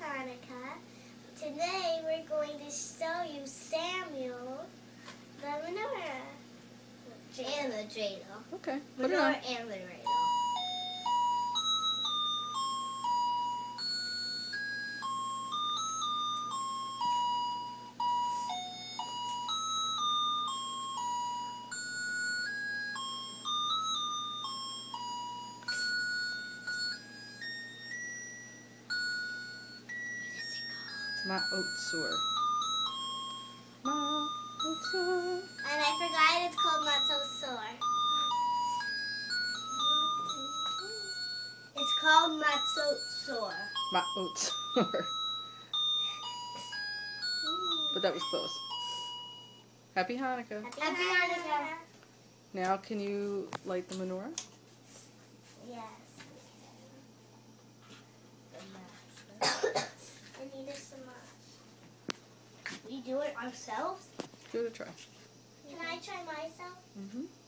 Hanukkah. Today we're going to show you Samuel, the menorah, and the dreidel. Okay, put it on. Menorah and the dreidel. Ma'otsur. Ma'otsur. And I forgot it's called Matzot. It's called Matzot. Ma'otsur. But that was close. Happy Hanukkah. Happy Hanukkah. Now can you light the menorah? Yes. I need some We do it ourselves? Give it a try. Can I try myself? Mm-hmm.